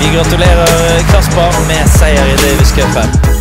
Vi gratulerer Kasper med seier i Davis Cupen.